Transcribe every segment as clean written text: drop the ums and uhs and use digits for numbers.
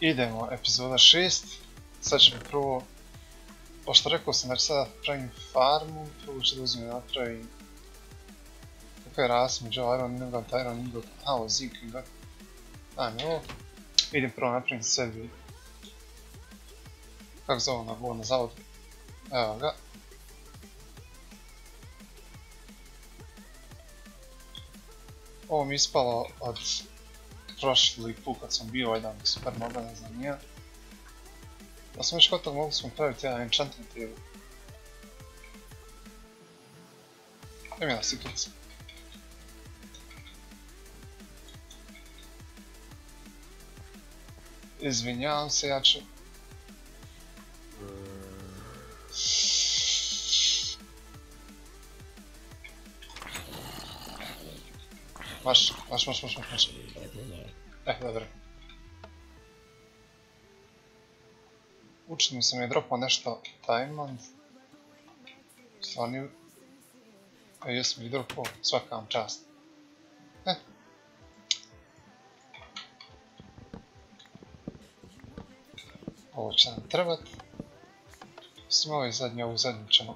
Idemo, epizoda 6. Sad ćemo prvo, pošto rekao sam da ću sada pravim farmu, prvo ću da uzmem napravim kakva je rasa među Iron Ingot, Iron Ingot, ovo Zinc Ingot. Ajme ovo. Idem prvo napravim sebi, kako zove na zavodu, evo ga. Ovo mi je ispalo od prošli put kad sam bio jedan super moga, ne znam nije. Da smo već kod toga mogli smo praviti jedan enchantment table. Idem jedna siklica. Izvinjavam se, ja ću... Maš. Dobro. Učinu sam je dropao nešto diamond. Stvarno... jesam ih dropao, svaka vam čast. Ovo će nam trebat. Osim ovu zadnju ćemo.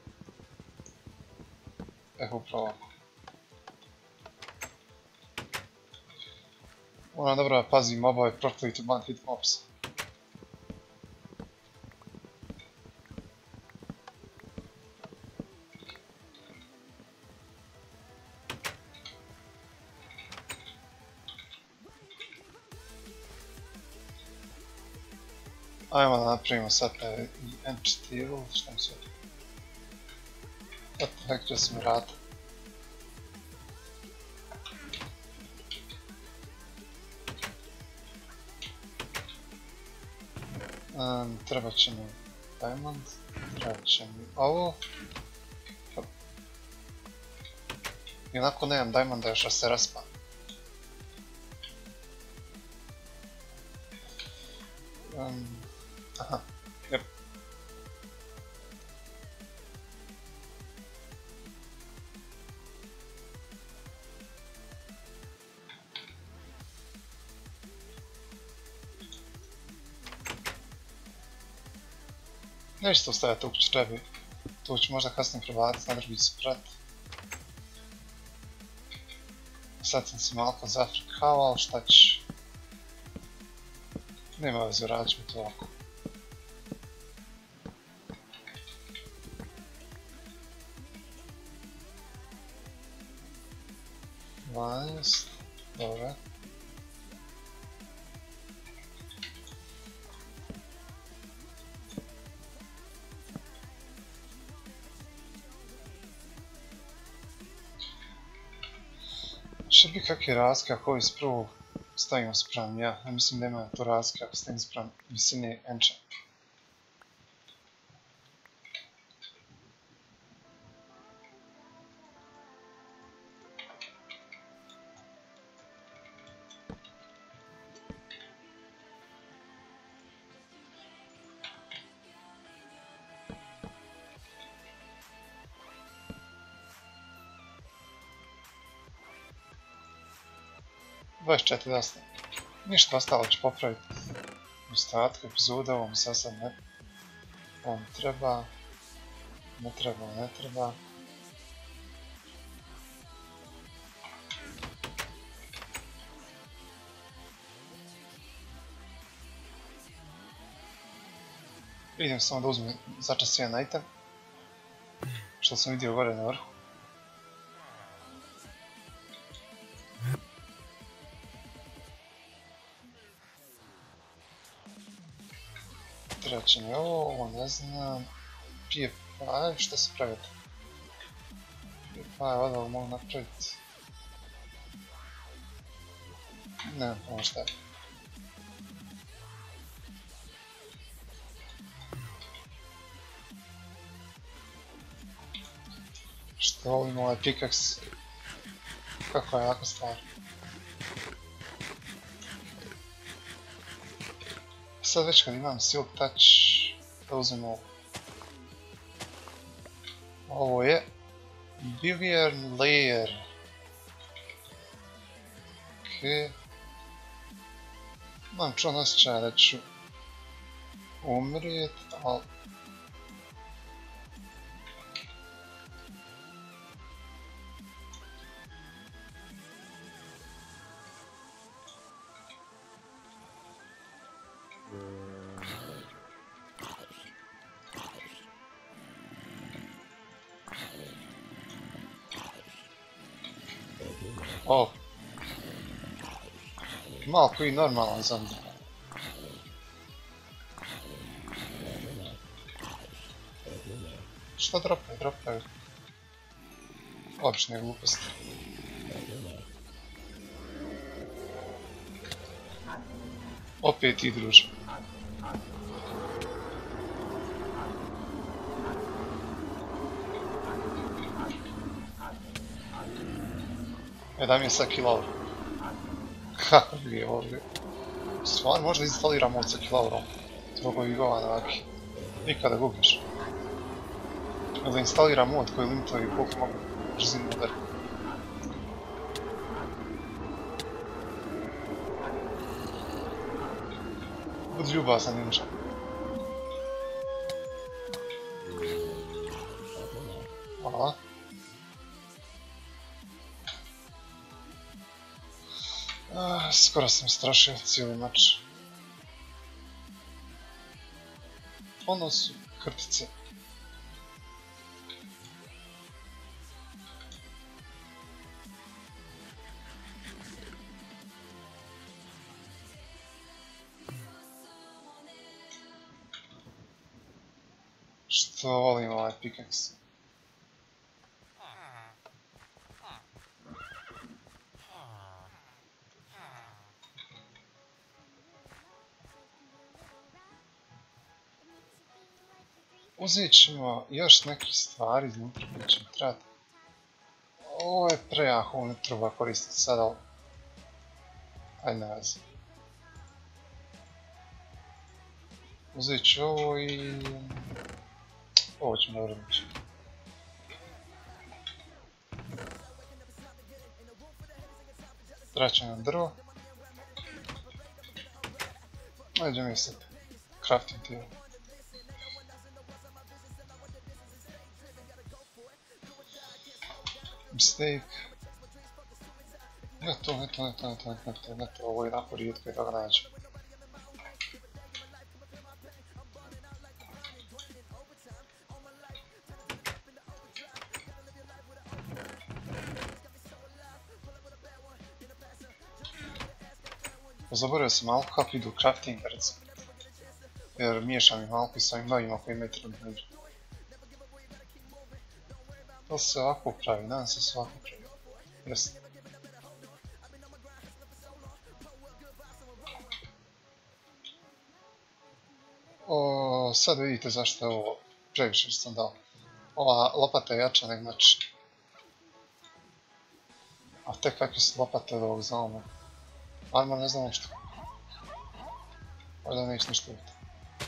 Upravo ovako. Moram dobro da pazim obave prokleti one hit mobs. Ajmo da napravimo sad enchant table, šta mi sve? What the heck će se mi rad? Treba će mi diamond, treba će mi ovo. I onako nemam diamonda još da se raspa. Aha, jep. Neću to staviti u črebi, to ću možda kasnije prebaciti, nadrž biti sprat. Sad sam se malo zafrikavao, šta ću... Nema veze, radit ćemo to ovako. Dobro. Še bi kakve razlike ako ovo iz prvog stavimo spram ja. Ja mislim da ima to razlike ako stavim spram visine enchant. Ništa ostalo ću popraviti u ostatku epizode, ovo mi sad ne... Ovo mi treba... Ne treba. Idem samo da uzmem začas jedan item. Što sam vidio gore na vrhu. Treba će mi ovo ne znam... PF5, šta se pravi to? PF5, odavno mogu napraviti... Ne znam pomoći šta je. Što volim ovaj pickaxe? Kako je jaka stvar. Sad već kad imam Silk Touch, da uzmem ovo. Ovo je Bivern Layer. Ok. Imam čuvan osjećaj da ću umrijet, ali... O! Malo koji normalan zombi. Što dropaju? Dropaju. Obične gluposti. Opet ti druže. Daj mi je sad kilaur. Kako bi je ovdje. Stvarno možda instaliram ovdje sa kilaurom. Zbog ovih govana ovaki. Nikada gubiš. Da instaliram mod koji limituje koliko mogu brzinu udari. Budi ljubazan ninja. Hvala. Skoro sam strašio cijeli mač. Ono su krtice. Što volim ovaj pickaxe. Uzet ćemo još neke stvari iznutra koje ćemo trebati. Ovo je prejako, ovo ne treba koristiti sad, ali... Ajde ne veze. Uzet ću ovo i... Ovo ćemo dobro reći. Traćem nam drvo. Ajde mi sad crafting tijelo. Mistake. Ne to, ovo je jako rijetko i da ga nađem. Zaboravio sam malo kako idu crafting recept. Jer miješam ih malo i s ovim novima koji imaju trenutno među. To se ovako pravi, nadam se se ovako pravi. Jeste. Sad vidite zašto je ovo previše što sam dao. Ova lopata je jača nego mač. A tek kakve su lopate od ovog zaloma. Armor ne znam ništa. Ovdje neće ništa biti.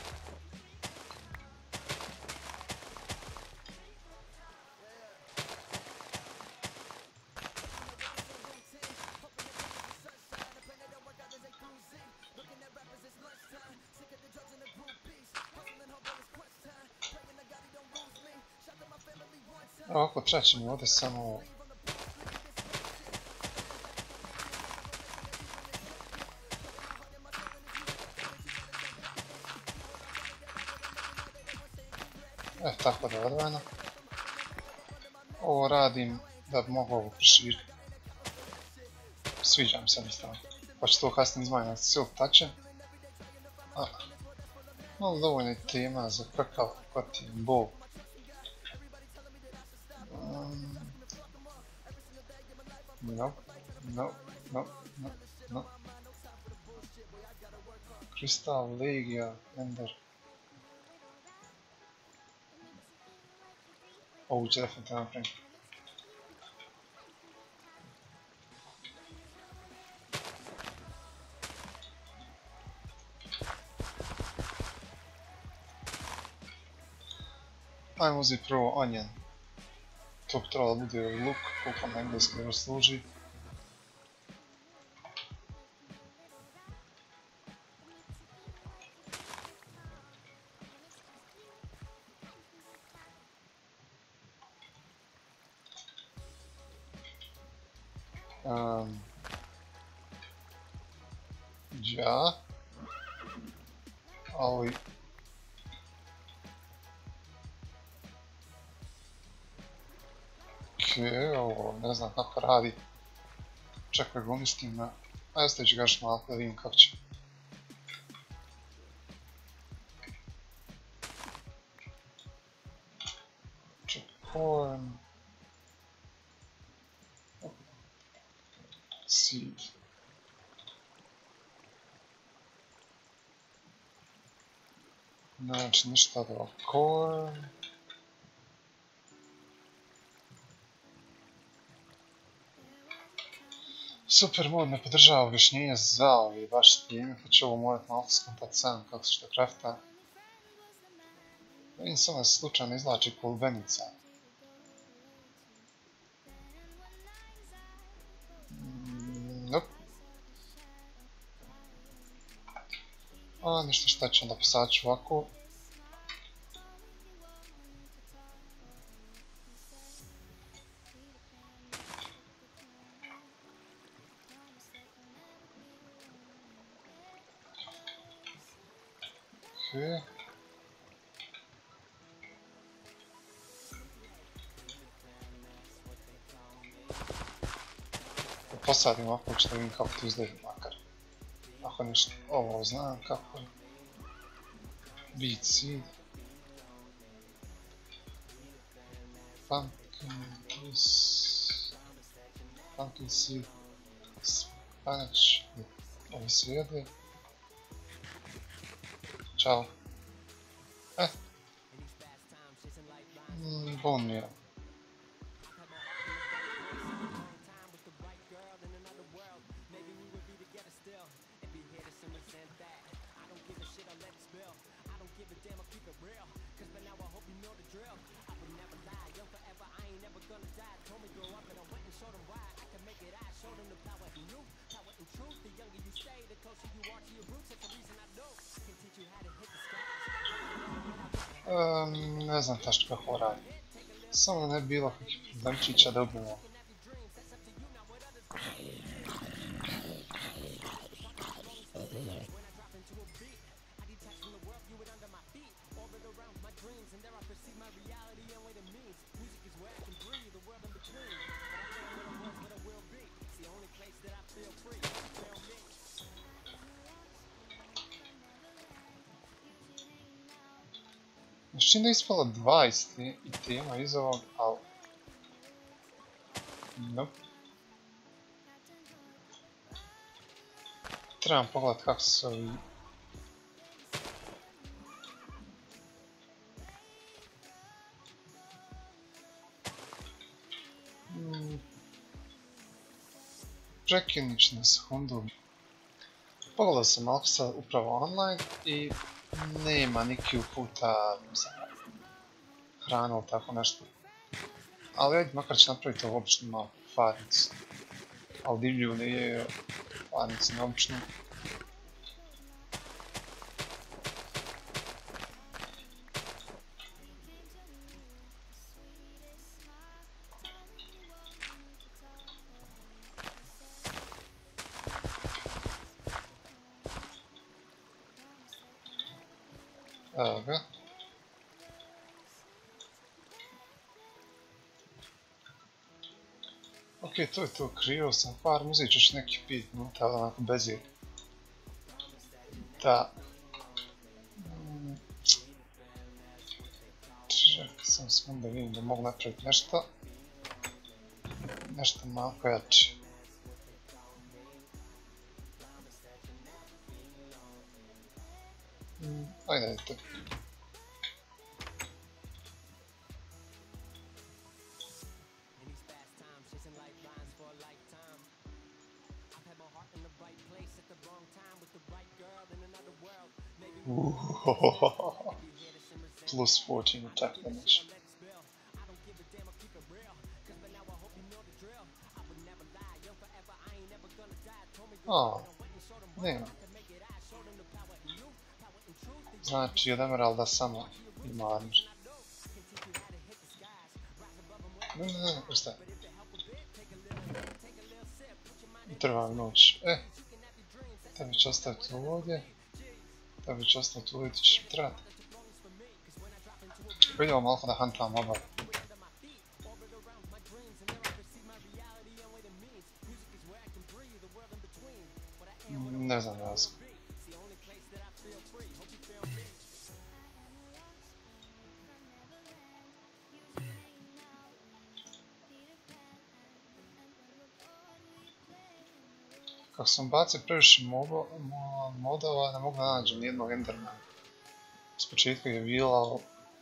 Ovako traćemo ovdje samo... Tako da je odvojeno. Ovo radim da bi mogu ovo proširiti. Sviđa mi se jednostavno. Pa ću to kasnije izmanjati silk touch-em. Malo dovoljno je tema za krkav, kotim, bol. No. Kristal, Legia, Ender. Ovu će definitivno napraviti. Ajmo uzeti prvo onion. To bi trebalo bude luk, koliko na engleski još služi. Ja. Ali... Ovo ne znam kako radi. Čekaj ga umislim na... Ajde ću ga još malo da vidim kako će. Checkpoint. Seed. Znači ništa da oko... Super mod ne podržava objašnjenje za ovi baš time, pa ću ovo morat malo skontat sam kako se što krafta. Vidim samo da se slučajno izlači kolubenica. Nope. A ništa šta ću onda posadit ću ovako. Okay. Posadim ovako što vidim kako to izgleda makar. Ako ništa, ovo znam kako je. Beat seed. Pumpkin seed. Spinach. Ovo se jede. Ćao. Bone meal. Ne znam tačno kako radi. Samo da ne bi bilo kakvih problemčića da ubimo. Čim da je ispalo 2 tema iz ovog, ali... Nope. Trebam pogledat kako se ovi... Prekinut ću na sekundu. Pogledao sam malo sad upravo online i nema neki uputa za hranu ili tako nešto. Ali ajde, makar će napraviti ovo obično malo farnicu. Ali divlju ne je farnicu neobično. Evo ga. Ok, to je to, krio sam farm, uzet ću još neki 5 minuta, ali onako bez je. Da. Čekaj sam sekund da vidim da mogu napraviti nešto. Nešto malo jače. Ajde, to. Plus 14 attack damage. A, nema. Znači, od Emeralda samo ima armor. Ne, ostaje. Treba noć. Tebi će ostaviti ovdje. Tebi će ostaviti ovdje, ti ćeš mi trebati. Idemo malo da huntam obav. Ne znam razlog. Kako sam bacio previše modova, ne mogu naći nijednog Endermana. S početka je bila...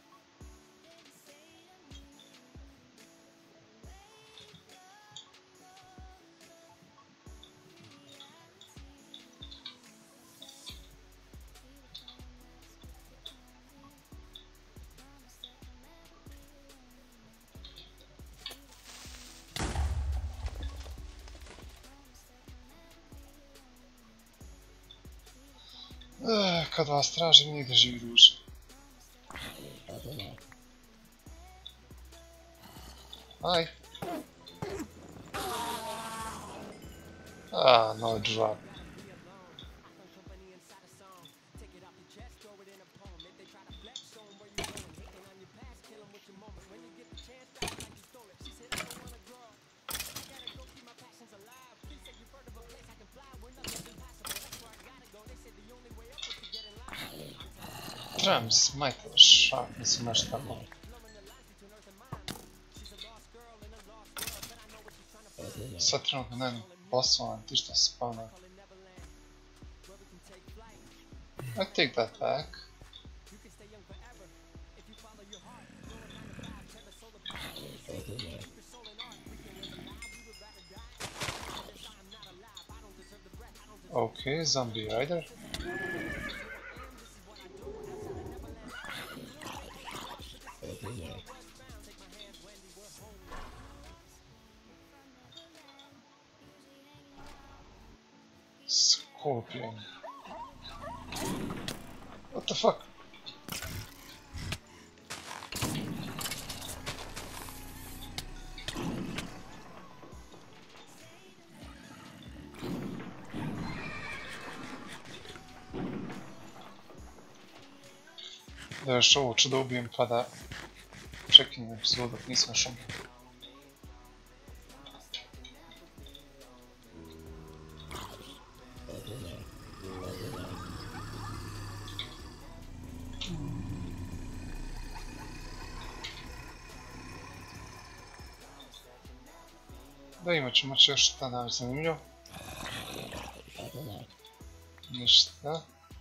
Kad vas tražim, nigdje živi duša. Aj. No drop. Trebam smajte šak, mislim nešto tako. Sad trenutno nemam posao, ti što spavna. I take that back. Okay, zombie rider. Scorpion. What the fuck? Da još ovo ću da ubijem pa da čekam epizodu dok nisam još ubio. Da imat ćemo još šta nam zanimljivo. Ništa.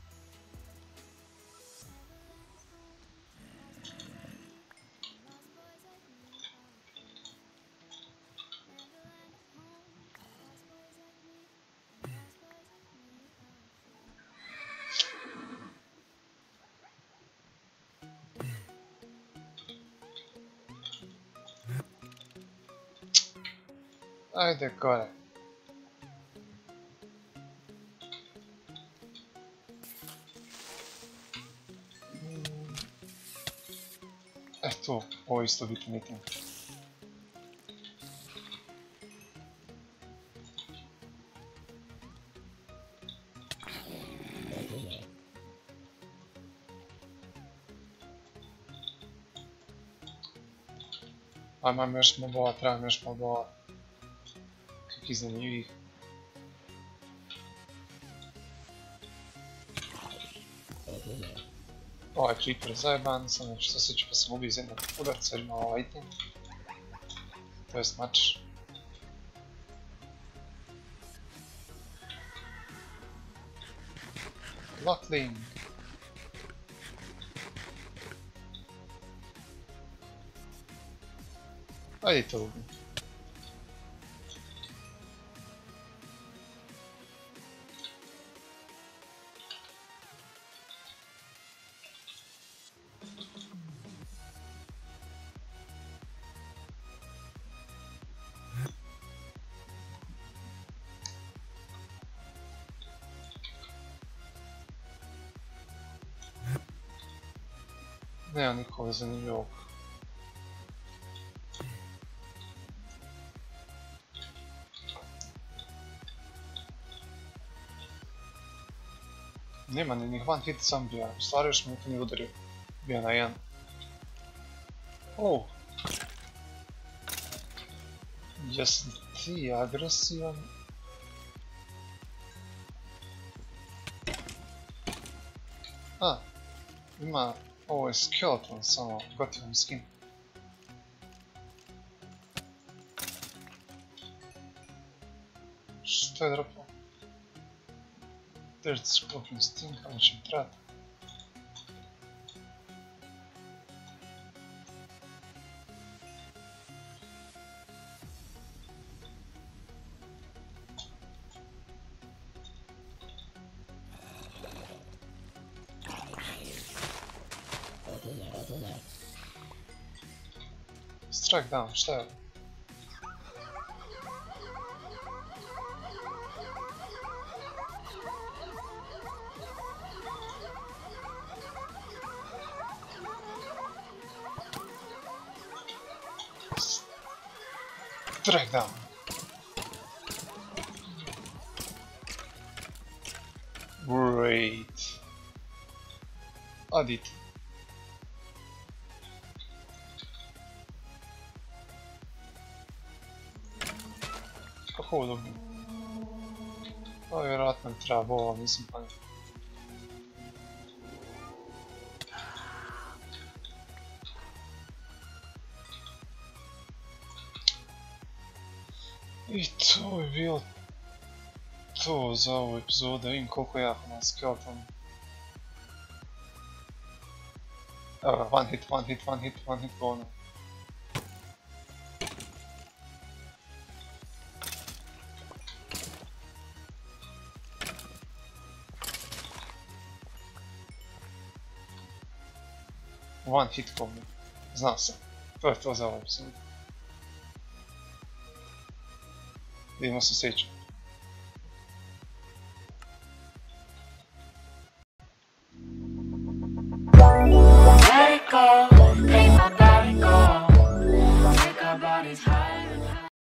Ajde gore. Tu, ovo isto biti meeting. Imam još mobova, trebam još mobova. Kakih zanimljivih. Ovaj creeper je zajeban, sam nešto što se ću pa sam ubio iz jednog udarca jer ima ovaj item. To jest mač. Lockling. Ajde to ubim. Nema nikoga zanimljivog. Nema ni one hit zombija, u stvari još me to nije udario. Bio na 1. Oh. Jesi ti agresivan? A, ima, ovo je skeleton samo, gotivan skin. Što je dropao? There's Scorpion Sting, ali će mi trebati. Strike down, šta je? Strike down. Great. Adit. Kako ovo dobro? Ovo vjerojatno mi treba bova, mislim pa ne. I to je bilo to za ovu epizodu, vidim koliko ja na skeleton. Evo, one hit, bona. One hit combo. Znao sam. To je to za ovu epizodu. Vidimo se sljedeće.